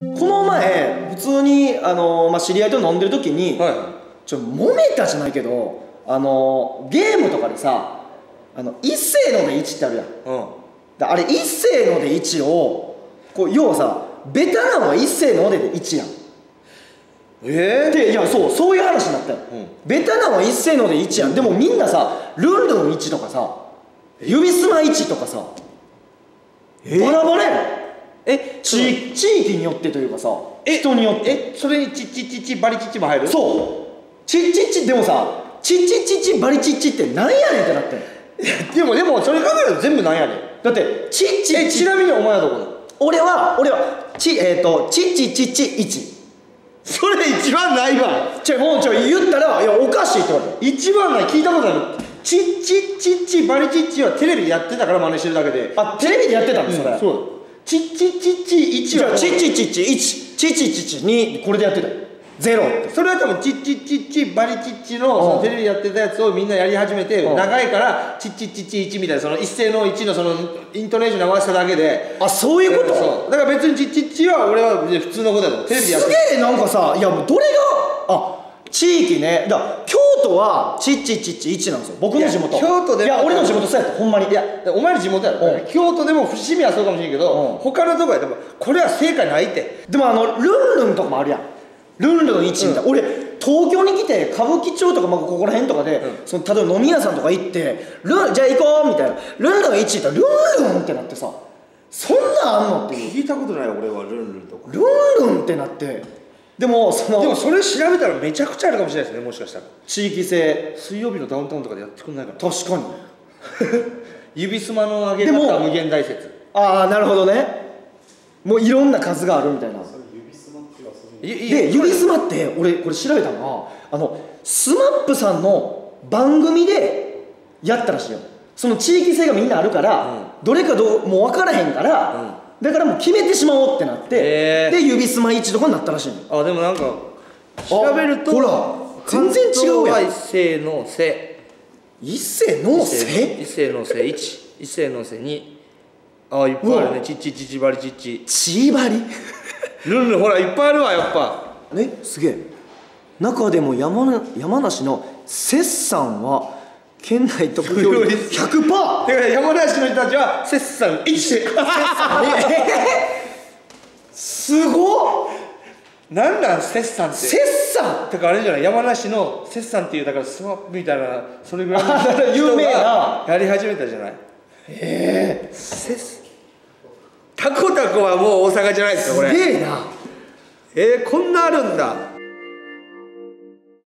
この前普通に知り合いと飲んでる時に、 はい、 揉めたじゃないけどゲームとかでさ一斉ので1ってあるやん、あれ一斉ので1をこう要はさベタなのは一斉ので1やん。でいやそういう話になったよ、ベタなのは一斉ので1やん。でもみんなさルンルン1とかさ指すま1とかさバラバラやん。地域によってというかさ人によってそれにチッチッチッチバリチッチも入る？ そうチッチッチでもさチッチッチッチバリチッチってなんやねんってなってん。 でもそれ考えると全部なんやねん。 だってチッチッチちなみにお前はどこなの？ 俺はチッチッチッチ1。 それ一番ないわ。 もう言ったらいやおかしいって言われる。 一番ない、聞いたことない。チッチッチッチバリチッチはテレビでやってたから真似してるだけで。 テレビでやってたんですそれ。 そうチッチッチッチ1はチッチッチッチ1チッチッチッチ2これでやってたよ。ゼロって。 それは多分チッチッチッチバリチッチのそのテレビでやってたやつをみんなやり始めて長いからチッチッチッチ1みたいなその一斉の1のそのイントネーションに合わせただけで。 そういうこと？ そうだから別にチッチッチは俺は普通のことだとテレビでやってる。 すげえなんかさいやもうどれが地域ねだから京都はチッチッチッチ1なんですよ僕の地元。 京都でいや俺の地元そうやったほんまに。いやお前の地元やろ。京都でも伏見はそうかもしれんけど他のとこやでもこれは正解ないって。 でもルンルンとかもあるやん。ルンルン1みたいな、俺東京に来て歌舞伎町とかここら辺とかで、例えば飲み屋さんとか行ってじゃあ行こうみたいなルンルン1ってルンルンってなってさそんなんあんのっていう。 聞いたことない俺はルンルンとかルンルンってなってでもそれ調べたらめちゃくちゃあるかもしれないですねもしかしたら。 地域性水曜日のダウンタウンとかでやってくんないから。 確かに指すまの上げ方無限大説。 なるほどね。もういろんな数があるみたいな。で指すまって俺これ調べたのがスマップさんの番組でやったらしいよ。その地域性がみんなあるから、どれかもう分からへんから、だからもう決めてしまおうってなって、で指すま1とかになったらしいの。 でもなんか調べるとほら全然違うやん。 一斉のせ一斉のせ一斉のせ1一斉のせ2いっぱいあるね。チッチチチバリチッチチバリルンルンほらいっぱいあるわやっぱ。 すげえ。中でも山梨の摂産は県内得票率 100%。 だから山梨の人たちは摂産1 すごっ。 なんなん摂産って摂産だからあれじゃない山梨の摂産っていうだからスマップみたいなそれぐらいの有名なやり始めたじゃない。タコタコはもう大阪じゃないですかこれ。 すげえな。 こんなあるんだ。